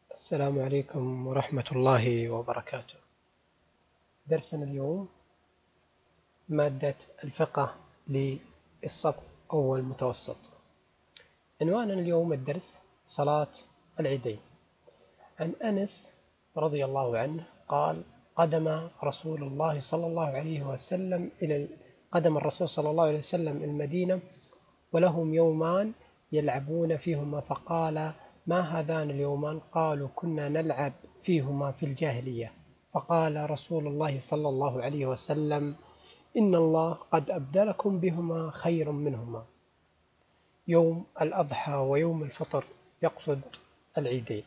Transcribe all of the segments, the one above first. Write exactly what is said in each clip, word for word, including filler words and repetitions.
السلام عليكم ورحمة الله وبركاته. درسنا اليوم مادة الفقه للصف أول متوسط. عنواننا اليوم الدرس صلاة العيدين. عن أنس رضي الله عنه قال: قدم رسول الله صلى الله عليه وسلم إلى قدم الرسول صلى الله عليه وسلم المدينة ولهم يومان يلعبون فيهما، فقال: ما هذان اليومان؟ قالوا: كنا نلعب فيهما في الجاهلية. فقال رسول الله صلى الله عليه وسلم: إن الله قد أبدلكم بهما خير منهما، يوم الأضحى ويوم الفطر، يقصد العيدين.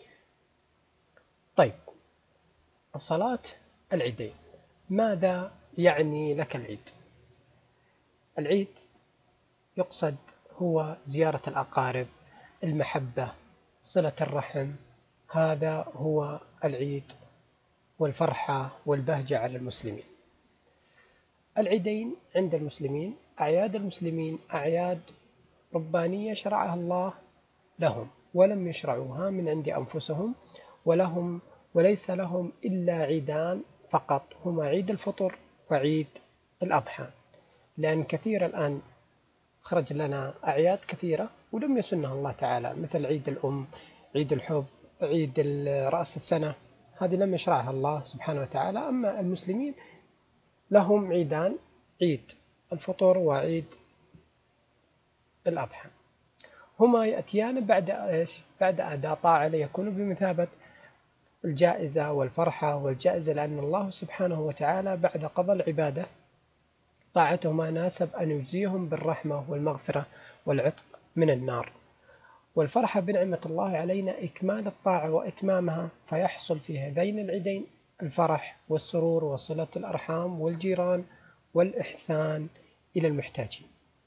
طيب، صلاة العيدين، ماذا يعني لك العيد؟ العيد يقصد هو زيارة الأقارب، المحبة، صلة الرحم. هذا هو العيد والفرحة والبهجة على المسلمين. العيدين عند المسلمين، أعياد المسلمين أعياد ربانية شرعها الله لهم، ولم يشرعوها من عند أنفسهم، ولهم وليس لهم إلا عيدان فقط، هما عيد الفطر وعيد الأضحى. لأن كثير الآن خرج لنا أعياد كثيرة ولم يسنها الله تعالى، مثل عيد الأم، عيد الحب، عيد رأس السنة، هذه لم يشرعها الله سبحانه وتعالى. أما المسلمين لهم عيدان، عيد الفطر وعيد الأضحى، هما يأتيان بعد إيش؟ بعد أداء طاعة، ليكونوا بمثابة الجائزة والفرحة والجائزة، لأن الله سبحانه وتعالى بعد قضاء العبادة طاعته ما ناسب أن يجزيهم بالرحمة والمغفرة والعتق من النار. والفرحة بنعمة الله علينا إكمال الطاعة وإتمامها، فيحصل في هذين العيدين الفرح والسرور وصلة الأرحام والجيران والإحسان إلى المحتاجين.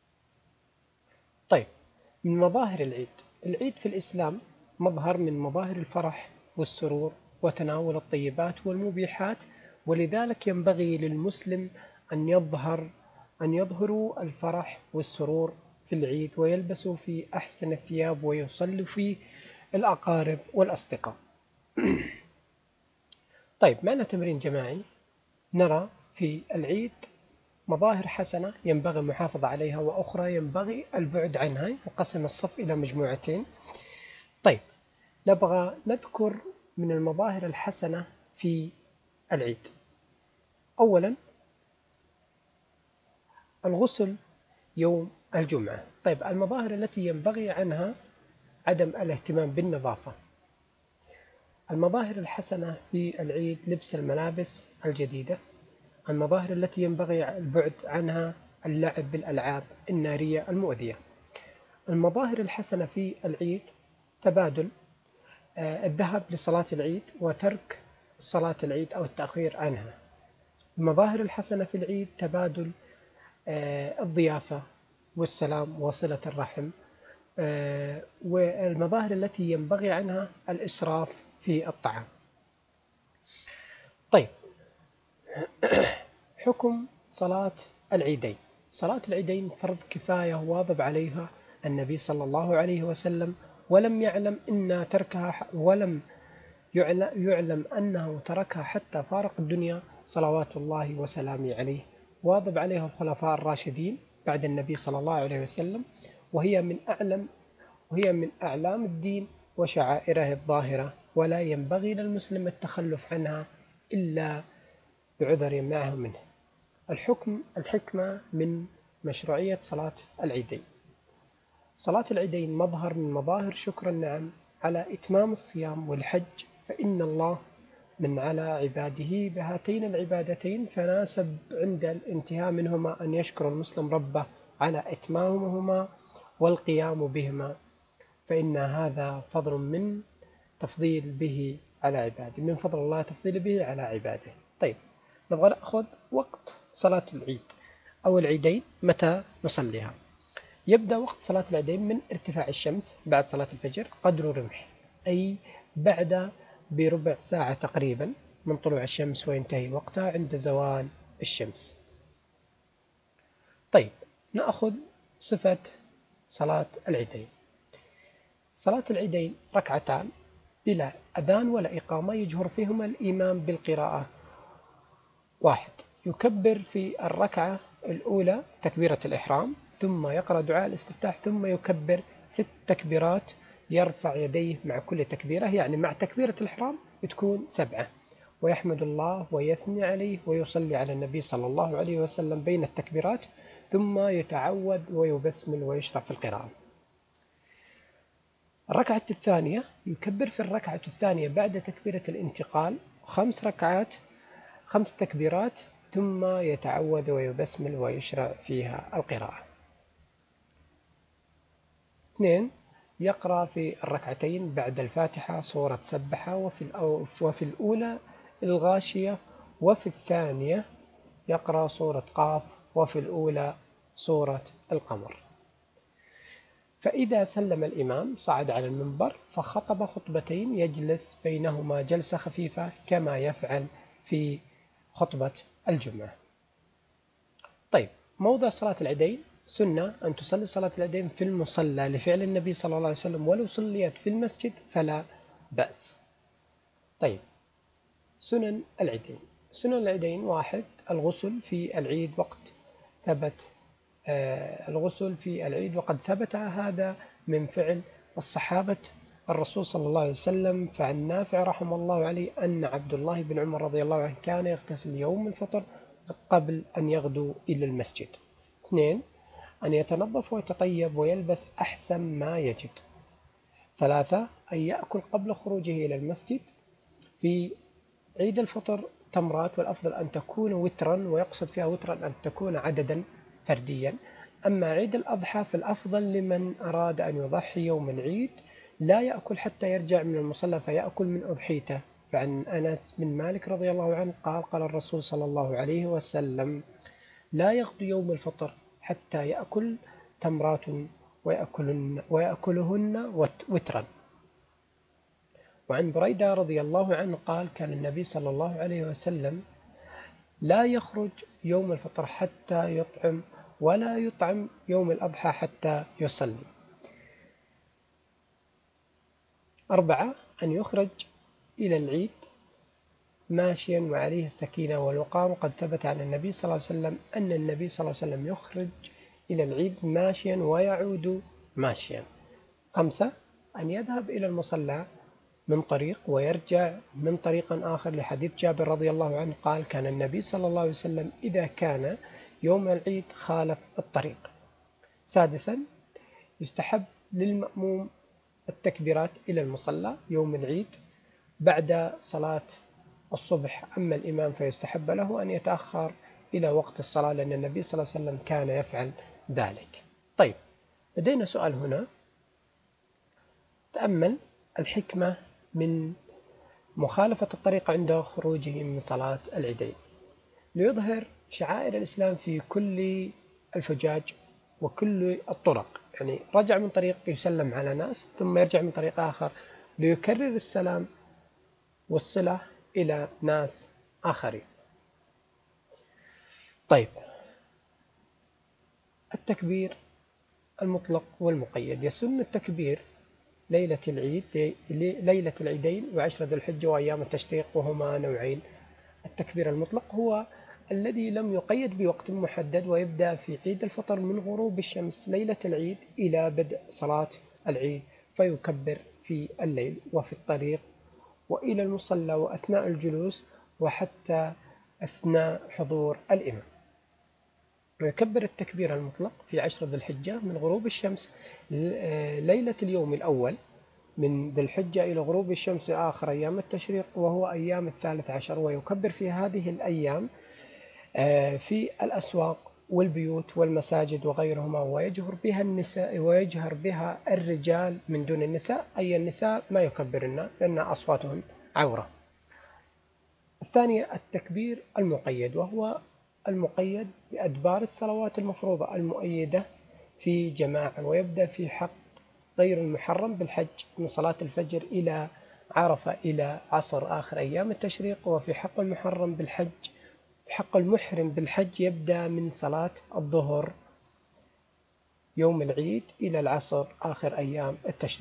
طيب، من مظاهر العيد، العيد في الإسلام مظهر من مظاهر الفرح والسرور وتناول الطيبات والمبيحات، ولذلك ينبغي للمسلم أن يظهر أن يظهروا الفرح والسرور في العيد، ويلبسوا في أحسن الثياب، ويصلوا في الأقارب والأصدقاء. طيب، معنا تمرين جماعي. نرى في العيد مظاهر حسنة ينبغي المحافظة عليها، وأخرى ينبغي البعد عنها، وقسم الصف إلى مجموعتين. طيب، نبغى نذكر من المظاهر الحسنة في العيد. أولا، الغسل يوم الجمعة. طيب، المظاهر التي ينبغي عنها عدم الاهتمام بالنظافة. المظاهر الحسنة في العيد لبس الملابس الجديدة. المظاهر التي ينبغي البعد عنها اللعب بالألعاب النارية المؤذية. المظاهر الحسنة في العيد تبادل الذهاب لصلاة العيد وترك صلاة العيد أو التأخير عنها. المظاهر الحسنة في العيد تبادل الضيافة والسلام وصلة الرحم. والمظاهر التي ينبغي عنها الإسراف في الطعام. طيب، حكم صلاة العيدين. صلاة العيدين فرض كفاية واظب عليها النبي صلى الله عليه وسلم، ولم يعلم إن تركها ولم يعلم أنه تركها حتى فارق الدنيا صلوات الله وسلامه عليه. واظب عليها الخلفاء الراشدين بعد النبي صلى الله عليه وسلم، وهي من أعلم وهي من أعلام الدين وشعائره الظاهرة، ولا ينبغي للمسلم التخلف عنها إلا بعذر يمنعه منه. الحكم الحكمة من مشروعية صلاة العيدين. صلاة العيدين مظهر من مظاهر شكر النعم على إتمام الصيام والحج، فإن الله من على عباده بهاتين العبادتين، فناسب عند الانتهاء منهما أن يشكر المسلم ربه على إتمامهما والقيام بهما، فإن هذا فضل من تفضيل به على عباده، من فضل الله تفضيل به على عباده. طيب، نبغى نأخذ وقت صلاة العيد أو العيدين، متى نصليها؟ يبدأ وقت صلاة العيدين من ارتفاع الشمس بعد صلاة الفجر قدر رمح، أي بعد بربع ساعة تقريبا من طلوع الشمس، وينتهي وقتها عند زوال الشمس. طيب، نأخذ صفة صلاة العيدين. صلاة العيدين ركعتان بلا أذان ولا إقامة يجهر فيهما الإمام بالقراءة. واحد، يكبر في الركعة الأولى تكبيرة الإحرام، ثم يقرأ دعاء الاستفتاح، ثم يكبر ست تكبيرات يرفع يديه مع كل تكبيرة، يعني مع تكبيرة الإحرام تكون سبعة، ويحمد الله ويثني عليه ويصلي على النبي صلى الله عليه وسلم بين التكبيرات، ثم يتعوذ ويبسمل ويشرع في القراءة. الركعة الثانية يكبر في الركعة الثانية بعد تكبيرة الانتقال خمس ركعات خمس تكبيرات، ثم يتعوذ ويبسمل ويشرع فيها القراءة. اثنين، يقرأ في الركعتين بعد الفاتحة سورة سبحة، وفي, وفي الأولى الغاشية، وفي الثانية يقرأ سورة قاف، وفي الأولى سورة القمر. فإذا سلم الإمام صعد على المنبر فخطب خطبتين يجلس بينهما جلسة خفيفة كما يفعل في خطبة الجمعة. طيب، موضع صلاة العيدين، سنة أن تصلي صلاة العيدين في المصلى لفعل النبي صلى الله عليه وسلم، ولو صليت في المسجد فلا بأس. طيب، سنن العيدين. سنن العيدين: واحد، الغسل في العيد وقت ثبت آه الغسل في العيد وقد ثبت هذا من فعل الصحابة الرسول صلى الله عليه وسلم. فعن نافع رحمه الله عليه أن عبد الله بن عمر رضي الله عنه كان يغتسل يوم الفطر قبل أن يغدو إلى المسجد. اثنين، أن يتنظف ويتطيب ويلبس أحسن ما يجد. ثلاثة، أن يأكل قبل خروجه إلى المسجد. في عيد الفطر تمرات، والأفضل أن تكون وترا، ويقصد فيها وترا أن تكون عددا فرديا. أما عيد الأضحى فالأفضل لمن أراد أن يضحي يوم العيد لا يأكل حتى يرجع من المصلى فيأكل من أضحيته. فعن أنس بن مالك رضي الله عنه قال: قال الرسول صلى الله عليه وسلم: لا يغدو يوم الفطر حتى يأكل تمرات ويأكلهن, ويأكلهن وترا. وعن بريدة رضي الله عنه قال: كان النبي صلى الله عليه وسلم لا يخرج يوم الفطر حتى يطعم، ولا يطعم يوم الأضحى حتى يصلي. أربعة، أن يخرج إلى العيد ماشيا وعليه السكينة والوقار، وقد ثبت عن النبي صلى الله عليه وسلم أن النبي صلى الله عليه وسلم يخرج إلى العيد ماشيا ويعود ماشيا. خمسة، أن يذهب إلى المصلى من طريق ويرجع من طريق آخر، لحديث جابر رضي الله عنه قال: كان النبي صلى الله عليه وسلم إذا كان يوم العيد خالف الطريق. سادسا، يستحب للمأموم التكبيرات إلى المصلى يوم العيد بعد صلاة الصبح. أما الإمام فيستحب له أن يتأخر إلى وقت الصلاة، لأن النبي صلى الله عليه وسلم كان يفعل ذلك. طيب، لدينا سؤال هنا. تأمل الحكمة من مخالفة الطريق عند خروجهم من صلاة العيدين: ليظهر شعائر الإسلام في كل الفجاج وكل الطرق. يعني رجع من طريق يسلم على ناس، ثم يرجع من طريق آخر ليكرر السلام والصلة إلى ناس آخرين. طيب، التكبير المطلق والمقيد. يسن التكبير ليلة العيد ليلة العيدين وعشر ذي الحجة وأيام التشريق، وهما نوعين. التكبير المطلق هو الذي لم يقيد بوقت محدد، ويبدأ في عيد الفطر من غروب الشمس ليلة العيد إلى بدء صلاة العيد، فيكبر في الليل وفي الطريق وإلى المصلى وأثناء الجلوس وحتى أثناء حضور الإمام. ويكبر التكبير المطلق في عشر ذي الحجة من غروب الشمس ليلة اليوم الأول من ذي الحجة إلى غروب الشمس آخر أيام التشريق، وهو أيام الثالث عشر. ويكبر في هذه الأيام في الأسواق والبيوت والمساجد وغيرهما، ويجهر بها النساء ويجهر بها الرجال من دون النساء، أي النساء ما يكبرن لأن أصواتهن عورة. الثانية التكبير المقيد، وهو المقيد بأدبار الصلوات المفروضة المؤيدة في جماعة، ويبدأ في حق غير المحرم بالحج من صلاة الفجر إلى عرفة إلى عصر آخر أيام التشريق. وفي حق المحرم بالحج حق المحرم بالحج يبدأ من صلاة الظهر يوم العيد إلى العصر آخر أيام التشريق.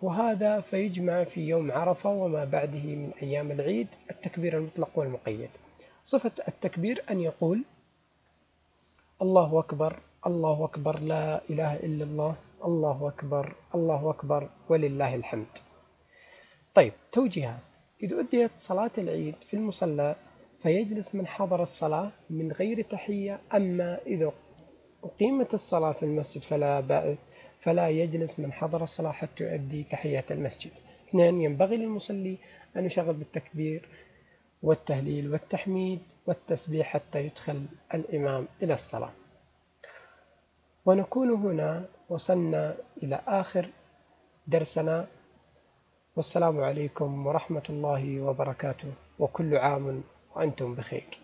وهذا فيجمع في يوم عرفة وما بعده من أيام العيد التكبير المطلق والمقيد. صفة التكبير أن يقول الله أكبر الله أكبر لا إله إلا الله الله أكبر الله أكبر ولله الحمد. طيب توجيهات: إذا أديت صلاة العيد في المصلى فيجلس من حضر الصلاة من غير تحية، أما إذا أقيمت الصلاة في المسجد فلا بأس فلا يجلس من حضر الصلاة حتى يؤدي تحية المسجد. اثنين: ينبغي للمصلي أن يشغل بالتكبير والتهليل والتحميد والتسبيح حتى يدخل الإمام إلى الصلاة. ونكون هنا وصلنا إلى آخر درسنا، والسلام عليكم ورحمة الله وبركاته، وكل عام وأنتم بخير.